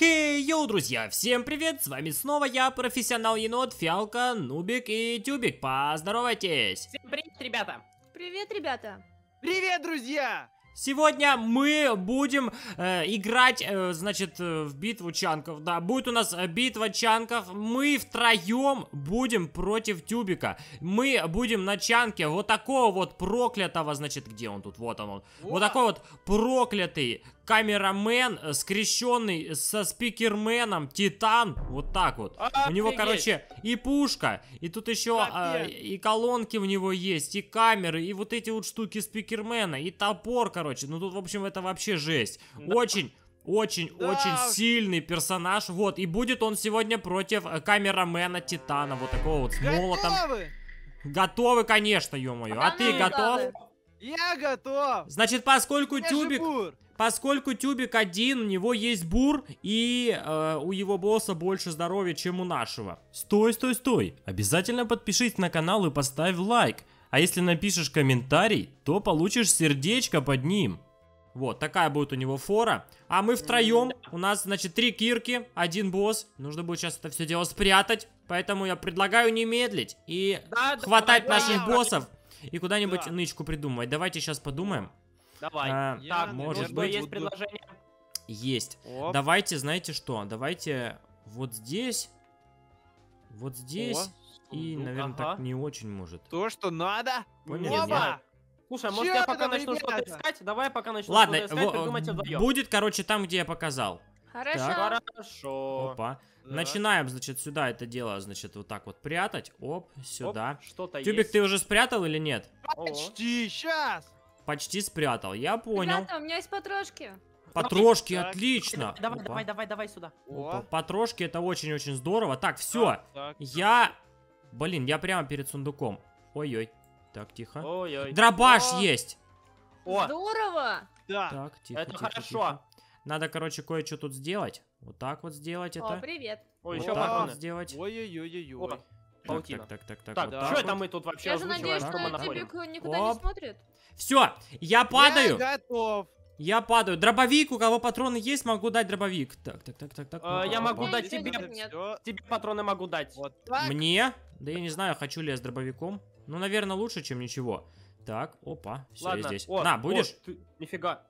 Хей-йоу, друзья, всем привет, с вами снова я, профессионал енот, Фиалка, Нубик и Тюбик, поздоровайтесь! Всем привет, ребята! Привет, ребята! Привет, друзья! Сегодня мы будем играть, значит, в битву чанков. Да, будет у нас битва чанков. Мы втроем будем против Тюбика. Мы будем на чанке вот такого вот проклятого, значит, где он тут? Вот он. Вот такой вот проклятый камерамен, скрещенный со спикерменом, Титан. Вот так вот. У него, короче, и пушка, и тут еще и колонки у него есть, и камеры, и вот эти вот штуки спикермена, и топор, короче. Ну тут, в общем, это вообще жесть. Очень сильный персонаж. Вот, и будет он сегодня против камерамена Титана. Вот такого вот с молотом. Готовы, конечно, ё-моё. А ты готов? Я готов. Значит, поскольку Тюбик один, у него есть бур, и у его босса больше здоровья, чем у нашего. Стой. Обязательно подпишись на канал и поставь лайк. А если напишешь комментарий, то получишь сердечко под ним. Вот, такая будет у него фора. А мы втроем, у нас, значит, 3 кирки, 1 босс. Нужно будет сейчас это все дело спрятать. Поэтому я предлагаю не медлить и хватать наших боссов. И куда-нибудь нычку придумывать. Давайте сейчас подумаем. Давай. Так, может быть. Есть предложение? Есть. Давайте, знаете что? Давайте вот здесь. Вот здесь. И, наверное, так не очень может. То, что надо? Понял? Слушай, может я пока начну что-то искать? Давай пока начну Ладно, что-то искать, придумайте вдвоем. будет, короче, там, где я показал. Хорошо. Так. Хорошо. Опа. Да. Начинаем, значит, сюда это дело, значит, вот так вот прятать. Оп, сюда. Что-то Тюбик, есть. ты уже спрятал или нет? Почти, сейчас. Почти спрятал, я понял. Ребята, у меня есть потрошки. Потрошки, Так. отлично. Давай сюда. Опа, потрошки, это очень-очень здорово. Так, все. Блин, я прямо перед сундуком. Ой-ой. Так, тихо. Ой-ой. Дробаш есть. О, Здорово. Да. Так, тихо, это тихо, хорошо. тихо. Надо, короче, кое-что тут сделать. Вот так вот сделать О, это. привет. Ой, Вот еще так вот патроны. сделать. Ой-ой-ой-ой-ой. О, паутина. Так. Так, вот что так это вот. мы тут вообще Я же озвучиваем, надеюсь, что мы что находим? Тюбик никуда не Оп. смотрит. Все, я падаю. Я готов. Я падаю. Дробовик, у кого патроны есть, могу дать дробовик. Так. Я могу Нет, дать нет, тебе. нет. Тебе патроны могу дать. Вот так. Мне? Да я не знаю, хочу ли я с дробовиком. Ну, наверное, лучше, чем ничего. Так, опа, все, я Ладно. здесь. О, На, будешь? Нифига.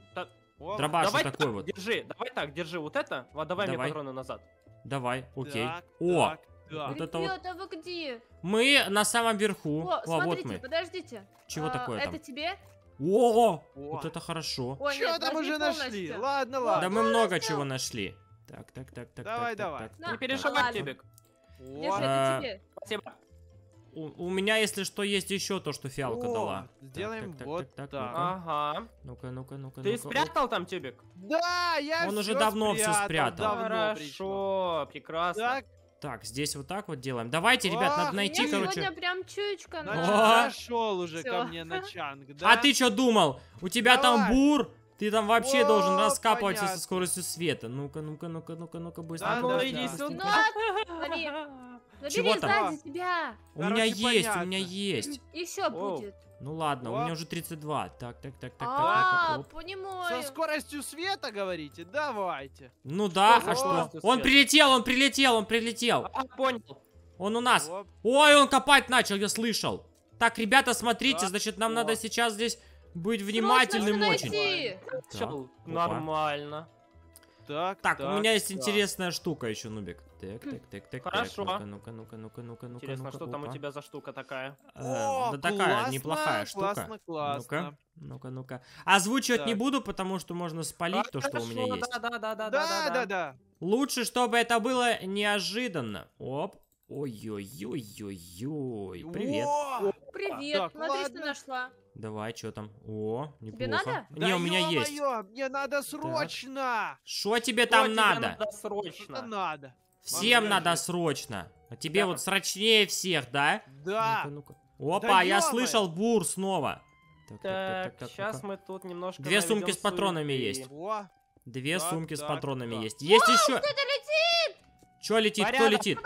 О, Дробаш Давай вот такой так, вот. держи. Давай так, держи вот это. Вот давай мне Давай. патроны назад. Давай, окей. так, О, так. вот это вот. Ребята, вы где? Мы на самом верху. О, вот смотрите, мы. подождите. Чего такое это там? тебе? О, О. вот это хорошо. Ой, Что нет, там возьми уже нашли? полностью. Ладно, Да ладно. мы много чего нашли. Так. Давай. На, Не переживай, ладно. Тюбик. Держи, Вот. это тебе. Спасибо. У меня, если что, есть еще то, что Фиалка О, дала. сделаем Так, вот так. Ага. Ну-ка. Ты спрятал там, Тюбик? Да, я Он уже всё давно всё спрятал. давно пришло. Хорошо, прекрасно. Так, Так, здесь вот так вот делаем. Давайте, ребят, надо У найти, меня короче. сегодня прям чуечка. значит, О. зашел уже Всё. ко мне на чанг, да? А ты что думал? У тебя там Давай. бур? Ты там вообще О, должен раскапываться понятно. со скоростью света. Ну-ка, быстро. Да, А ну да, иди да. сюда. Смотри. Чего Забери там? сзади тебя. У меня Короче, есть, у понятно. меня есть. Еще будет. Ну ладно, у О. меня уже 32. Так. Оп. Понимаю. Со скоростью света, говорите? Давайте. Ну да, Что а за что? скоростью Он света? прилетел. А, понял. Он у нас. Оп. Ой, он копать начал, я слышал. Так, ребята, смотрите, Так, значит, нам о. надо сейчас здесь быть Срочно внимательным всё очень. найти. Так, Всё, опа. нормально. Так, у меня есть интересная штука еще, Нубик. Так. Хорошо. Ну-ка. Интересно, что там у тебя за штука такая? О, Да такая классно, неплохая штука. Классно. Ну-ка. Озвучивать не Так. буду, потому что можно спалить то, что у меня Хорошо, есть. Да. Лучше, чтобы это было неожиданно. Оп. Ой-ой-ой-ой-ой. Привет. О, Привет. Так, Смотри, что ладно. нашла. Давай, что там? О, неплохо. Тебе надо? Не, у меня есть. ё-моё, мне надо срочно. Что тебе Что там тебе надо? Что срочно. надо? Всем Могу надо жить. срочно. А тебе Да. вот срочнее всех, да? Да. Ну-ка. Опа, Да я ё-моё. слышал бур снова. Так, ну-ка. сейчас мы тут немножко. Две сумки наведем с патронами суеты. есть. О, Две Так, сумки с так, патронами так. есть. Есть еще. Кто-то летит. Че летит? Кто Порядок. летит?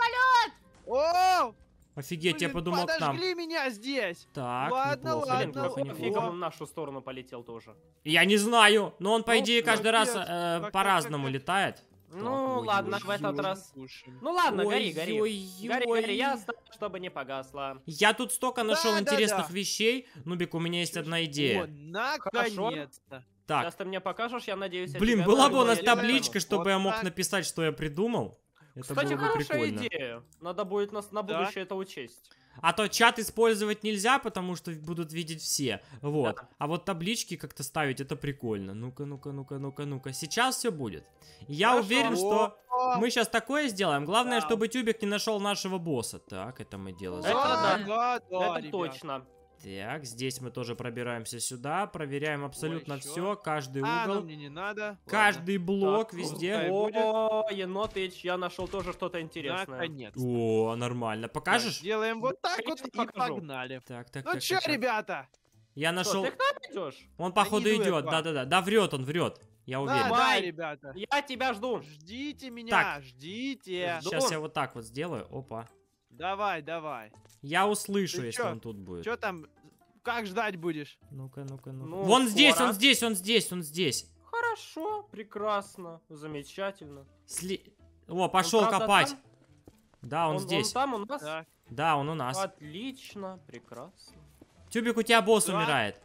о, Офигеть, я блин, подумал к нам. подожгли меня здесь. Так, Ладно, неплохо, ладно, неплохо, ладно. неплохо. Фига он в нашу сторону полетел тоже. Я не знаю, но он, по Ну, идее, каждый раз капец. Так, по-разному так. летает. Ну, ой, ладно, ой, в этот ой. раз. Кушаем. Ну ладно, гори, гори. Ой-ой-ой. Гори, я оставлю, чтобы не погасло. Я тут столько нашел Да, да, интересных да. вещей. Нубик, у меня есть одна О, идея. наконец-то. Так, Сейчас ты мне покажешь, я надеюсь, я блин, тебя была бы найду, у нас я тебя табличка, пойму. чтобы Вот я мог так. написать, что я придумал. Это Кстати, было бы хорошая прикольно. идея. Надо будет нас на Так. будущее это учесть. А то чат использовать нельзя, потому что будут видеть все. Вот. Да. А вот таблички как-то ставить, это прикольно. Ну-ка, ну-ка, ну-ка, ну-ка, ну-ка. Сейчас все будет. Я Хорошо. уверен, что О, мы сейчас такое сделаем. Главное, Да. чтобы Тюбик не нашел нашего босса. Так, это мы дело Это сделаем. да, Это ребят. точно. Так, здесь мы тоже пробираемся сюда. Проверяем абсолютно Ой, чё? все. Каждый А, ну угол. мне не надо. Каждый блок Так, везде. пускай. будет. О, Енотыч, я нашел тоже что-то интересное. Наконец. О, нормально. Покажешь? Делаем вот так вот Конечно, и покажу. погнали. Так, так, Ну так. чё, так, так. ребята? Я Что, нашел. ты к нам идешь? Он, походу, иду я к идет. вам. Да-да-да. Да, врет, он врет. Я Да, уверен. да, Давай. ребята. Я тебя жду. Ждите меня, Так. ждите. Жду. Сейчас я вот так вот сделаю. Опа. Давай, давай. Я услышу, Ты если чё? он тут будет. Чё там? Как ждать будешь? Ну-ка, ну-ка, ну-ка. Ну, Вон здесь, скоро. он здесь, он здесь, он здесь. Хорошо, прекрасно, замечательно. О, пошел Он, правда, копать. там? Да, он здесь. Он там у нас? Так. Да, он у нас. Отлично, прекрасно. Тюбик, у тебя босс Да. умирает.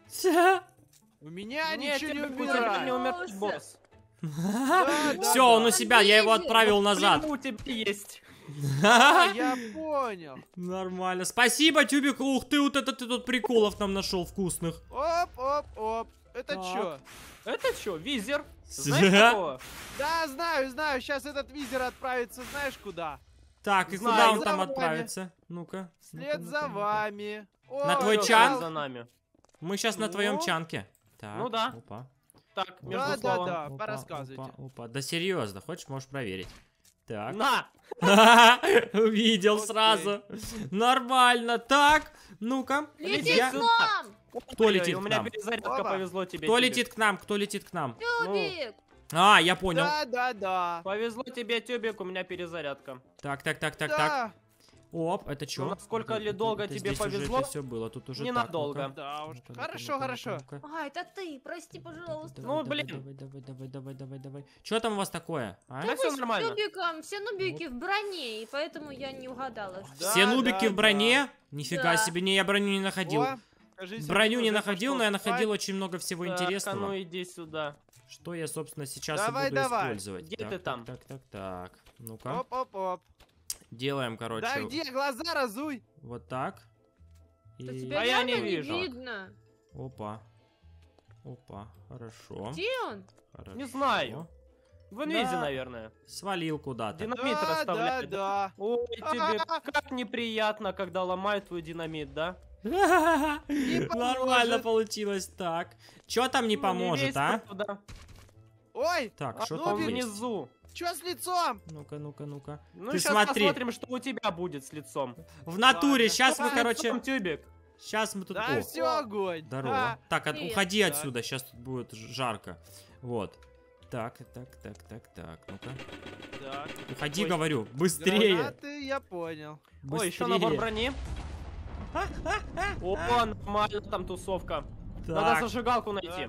У меня Нет, ничего не тебе не умирает. умер босс. Да, Все, да. он у себя, я его отправил назад. Блин, у тебя есть. А, я понял. Нормально. Спасибо, Тюбик. Ух ты, вот это ты тут приколов нам нашел вкусных. Оп, оп, оп. Это Так. чё? Это что, визер? Знаешь такого? Да, знаю, знаю. Сейчас этот визер отправится, знаешь куда? Так, и Знаю, куда он за там вами. отправится? Ну-ка. Вслед ну-ка, за ну-ка, ну-ка. вами. На О, твой Всё, чан? за нами. Мы сейчас на твоем Ну. чанке. Так, Ну да. Опа. Так, между Да, да, словом. да. Опа, порассказывайте. Опа, опа. Да серьезно, хочешь, можешь проверить. Так. На! Увидел Окей. сразу. Нормально. Так, ну-ка. Летит Я- к нам! Кто Ой-ой, летит У к меня нам? перезарядка, Опа. повезло тебе. Кто Тюбик. летит к нам? Кто летит к нам? Тюбик! А, я понял. Да, да, да. Повезло тебе, Тюбик, у меня перезарядка. Так, так, так, так, так. Да, Оп, это что? Ну, насколько ли долго тебе повезло? Это все было, тут уже Ненадолго. Так, да уж. ну-ка. Ну-ка, Хорошо, ну-ка, хорошо. ну-ка, ну-ка. А, это ты, прости, пожалуйста. Ну, Давай, блин. давай. Что там у вас такое? А? Да Да всё вы с нормально. Тюбиком, все нубики в броне, и поэтому я не угадала. Да, Все нубики да, в броне? Нифига Да. себе, не, я броню не находил. О, кажись, Броню он не уже находил, пошел но я спать. находил очень много всего Так, а интересного. ну иди сюда. Что я, собственно, сейчас Давай, и буду давай. использовать. Где Так, ты так, там? Так. Ну-ка. Оп, оп, оп. Делаем, короче, Да где? Глаза разуй. вот так. Да И... тебя А я реально не вижу. видно. Опа. Опа, хорошо. Где он? Хорошо. Не знаю. В инвизе, Да. наверное. Свалил куда-то. Динамит Да, расставляет. да. Ой, тебе как неприятно, когда ломают твой динамит, да? Нормально поможет. получилось. Так. Чё там не Ну, поможет, весь, а? правда. Ой, Так, А что ну, там он есть? внизу. что с лицом? Ну-ка, ну-ка, ну-ка. Ну, Ты сейчас смотри. посмотрим, что у тебя будет с лицом. В натуре, Ладно. сейчас мы, Что с короче... лицом, Тюбик? Сейчас мы тут... Да, О, все огонь. здорово. А, Так, Привет. уходи Так. отсюда, сейчас тут будет жарко. Вот. Так. Ну-ка. так. Уходи, Ой. говорю. Быстрее. Гранаты, я понял. Ой, еще набор брони. О, нормально там тусовка. Надо Так. зажигалку найти.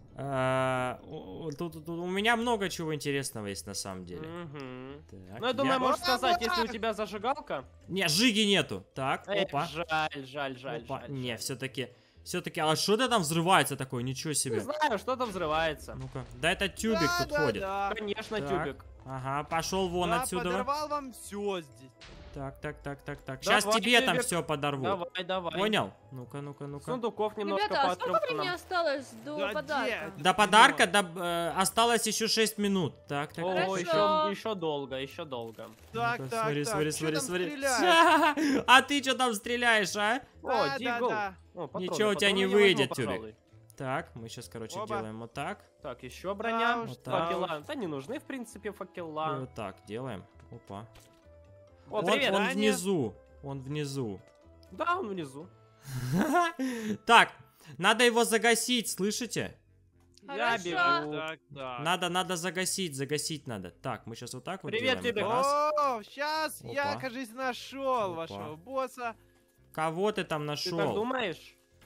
Тут у меня много чего интересного есть на самом деле. Мгм. Так, Ну, я думаю, можешь Вот сказать, если у так. тебя зажигалка. Не, жиги нету. Так, Эх, опа. жаль. Опа. Не, жаль. все-таки, а что это там взрывается такое? Ничего Не себе. знаю, что-то взрывается. Ну-ка. Да это тюбик Да, тут да, ходит. да. Конечно, Так. Тюбик. Ага, пошел вон Да, отсюда. подорвал вам все здесь. Так. Сейчас Давай, тебе там Тюбик. все подорву. Давай. Понял? Ну-ка. Сундуков немножко Ребята, а сколько пооткрыл времени нам. осталось до Да подарка? где? До подарка осталось еще 6 минут. Так. О, Хорошо. еще долго. Так, Ну-ка, так, смотри, так. Чё там смотри. стреляешь? А ты что там стреляешь, а? О, Да, Дигл. да. О, патроны, Ничего у тебя не патроны я возьму, выйдет, Тюбик. пожалуй. Так, мы сейчас, короче, Оба. делаем вот так. Так, еще броня. Да уж, Вот да Факела. уж. Да не нужны, в принципе, И факела. вот так делаем. Опа. О, Он привет. Аня. внизу. Он внизу. Да, он внизу. Так, надо его загасить, слышите? Я Хорошо. бегу. Так, так. Надо загасить надо. Так, мы сейчас вот так вот Привет делаем. тебе. Раз. О, сейчас я, Опа. кажись, нашел Опа. вашего босса. Кого ты там Ты так нашел? думаешь?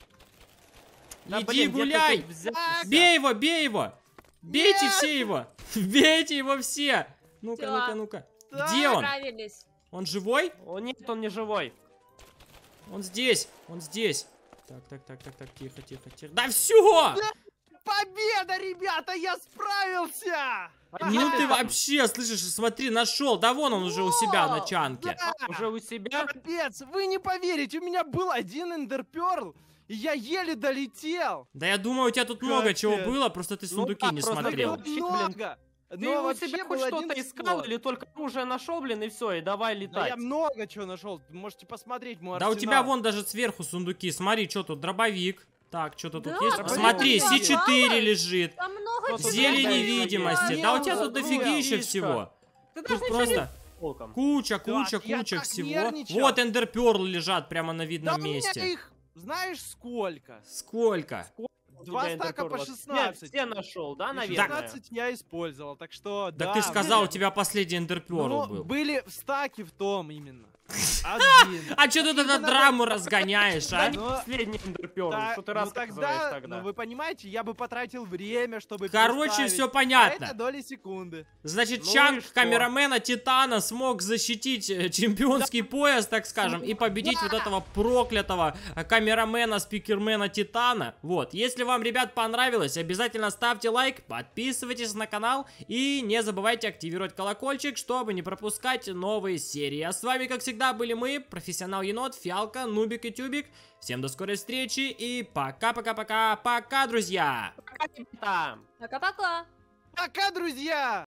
Да, Иди блин, где ты гуляй! тут взялся? Бей его, бей его! Бейте Нет! все его! Бейте его все! Ну-ка, Всё. ну-ка, ну-ка. Так. Где он? Справились. Он живой? О, нет, он не живой. Он здесь, он здесь. Так, тихо, тихо, тихо. Да все! Победа, ребята, я справился! Ну ты вообще, слышишь, смотри, нашел. Да вон он уже у себя на чанке. Да, Уже у себя? капец, вы не поверите, у меня был один эндерперл, и я еле долетел. Да я думаю, у тебя тут много чего Капец. было, просто ты сундуки да, не просто смотрел. вообще, блин. Много. Ты Но у вообще себя был хоть один что-то искал слот. или только оружие нашел, блин, и все, и давай Да летать? я много чего нашел, можете посмотреть мой Да у арсенал. тебя вон даже сверху сундуки. Смотри, что тут, дробовик. Так, что-то тут Да, есть. дробовик Смотри, есть. С4 лежит. Там много Что чего. тут Зелень Да, невидимости. Да у тебя тут да, дофигища да. всего. Ты Тут даже ничего не... просто... толком. Куча я так всего. нервничал. Вот эндерперл лежат прямо на Да видном у меня месте. их, знаешь, сколько? Сколько? У Два тебя стака по эндерперлов? 16. Все нашел, да, И наверное? 16 я использовал, так что Так да. ты же сказал, у тебя последний эндерперл Ну, был. были в стаке в том именно. Один. А что ты тогда драму разгоняешь, Да а? не Ну, последний эндерперл, Да, что ты ну рассказываешь тогда? Ну вы понимаете, я бы потратил время, чтобы Короче, переставить, все а понятно. это доли секунды. Значит, Ну и Чанг что? камерамена Титана смог защитить чемпионский пояс, так скажем, и победить вот этого проклятого камерамена, спикермена Титана. Вот, если вам, ребят, понравилось, обязательно ставьте лайк, подписывайтесь на канал и не забывайте активировать колокольчик, чтобы не пропускать новые серии. А с вами, как всегда, были мы, Профессионал Енот, Фиалка, Нубик и Тюбик. Всем до скорой встречи и пока-пока-пока-пока, друзья! Пока, ребята! Пока-пока. Пока, друзья!